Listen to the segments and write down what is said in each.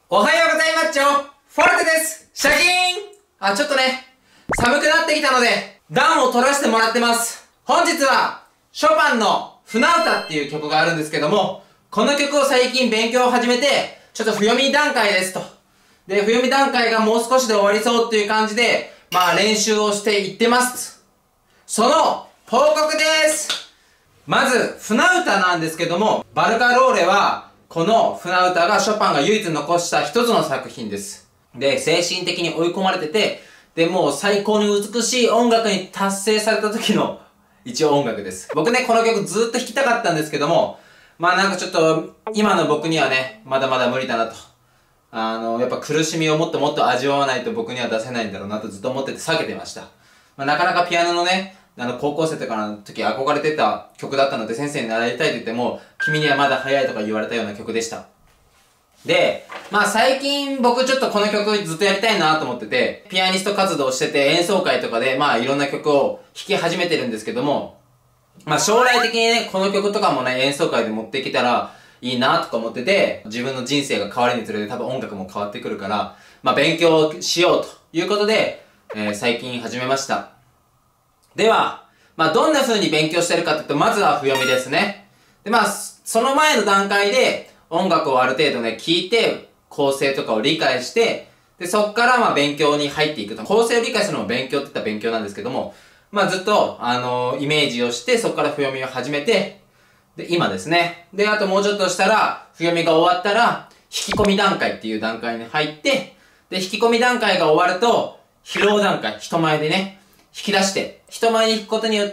おはようございます。フォルテです。シャキーン。ちょっとね、寒くなってきたので、暖を取らせてもらってます。本日は、ショパンの船歌っていう曲があるんですけども、この曲を最近勉強を始めて、ちょっと譜読み段階ですと。で、譜読み段階がもう少しで終わりそうっていう感じで、練習をしていってます。その報告です。まず、船歌なんですけども、バルカローレは、この船歌がショパンが唯一残した一つの作品です。で、精神的に追い込まれてて、で、もう最高に美しい音楽に達成された時の一応音楽です。僕ね、この曲ずっと弾きたかったんですけども、なんかちょっと、今の僕にはね、まだまだ無理だなと。やっぱ苦しみをもっともっと味わわないと僕には出せないんだろうなとずっと思ってて避けてました。なかなかピアノのね、高校生とかの時憧れてた曲だったので先生に習いたいと言っても、君にはまだ早いとか言われたような曲でした。で、最近僕ちょっとこの曲ずっとやりたいなと思ってて、ピアニスト活動してて演奏会とかでいろんな曲を弾き始めてるんですけども、将来的にね、この曲とかもね、演奏会で持ってきたらいいなとか思ってて、自分の人生が変わるにつれて多分音楽も変わってくるから、勉強しようということで、最近始めました。では、どんな風に勉強してるかっていうと、まずは譜読みですね。で、その前の段階で音楽をある程度ね、聴いて、構成とかを理解して、で、そっから勉強に入っていくと。構成を理解するのも勉強って言ったら勉強なんですけども、ずっと、イメージをして、そこから譜読みを始めて、で、今ですね。で、あともうちょっとしたら、譜読みが終わったら、引き込み段階っていう段階に入って、で、引き込み段階が終わると、披露段階、人前でね、引き出して、人前に弾くことによって、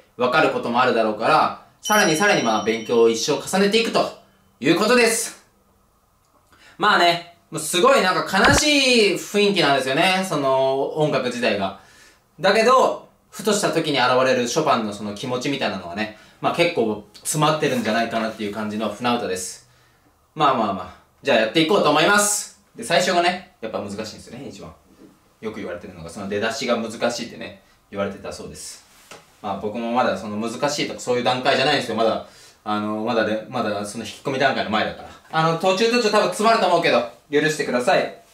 分かることもあるだろうから、さらに勉強を一生重ねていくということです。すごいなんか悲しい雰囲気なんですよね、その音楽自体が。だけど、ふとした時に現れるショパンのその気持ちみたいなのはね、結構詰まってるんじゃないかなっていう感じの船歌です。じゃあやっていこうと思います。で、最初がね、やっぱ難しいんですよね、一番。よく言われてるのが、その出だしが難しいってね、言われてたそうです。僕もまだその難しいとかそういう段階じゃないんですよ。まだその引き込み段階の前だから。途中多分詰まると思うけど、許してください。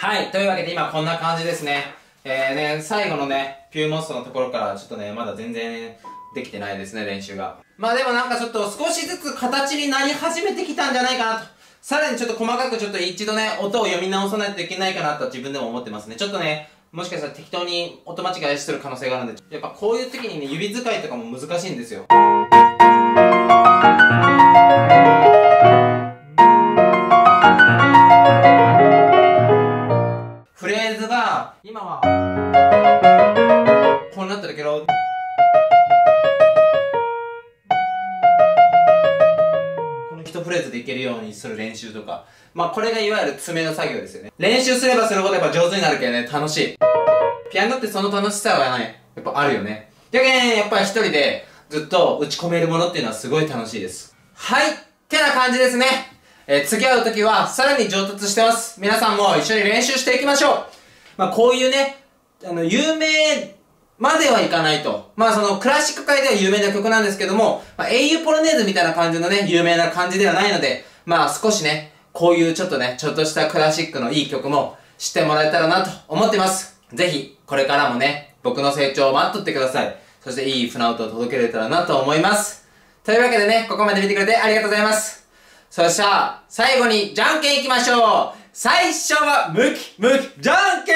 はい、というわけで今こんな感じですね。最後のね、ピューモストのところからちょっとね、まだ全然できてないですね、練習が。まあでもなんかちょっと少しずつ形になり始めてきたんじゃないかなと。さらにちょっと細かくちょっと一度ね、音を読み直さないといけないかなと自分でも思ってますね。ちょっとね、もしかしたら適当に音間違いしてる可能性があるんで、やっぱこういう時にね、指使いとかも難しいんですよ。フレーズが、今は、こうなってるけど、この一フレーズでいけるようにする練習とか。まあこれがいわゆる爪の作業ですよね。練習すればするほどやっぱ上手になるけどね、楽しい。ピアノってその楽しさはね、やっぱあるよね。やけん、やっぱり一人でずっと打ち込めるものっていうのはすごい楽しいです。はい、ってな感じですね。次会う時はさらに上達してます。皆さんも一緒に練習していきましょう。まあこういうね、有名まではいかないと。まあそのクラシック界では有名な曲なんですけども、まあ、英雄ポロネーズみたいな感じのね、有名な感じではないので、まあ少しね、こういうちょっとしたクラシックのいい曲も知ってもらえたらなと思ってます。ぜひ、これからもね、僕の成長を待っとってください。そしていい船音を届けれたらなと思います。というわけでね、ここまで見てくれてありがとうございます。そしたら、最後にじゃんけんいきましょう。最初はムキムキじゃんけん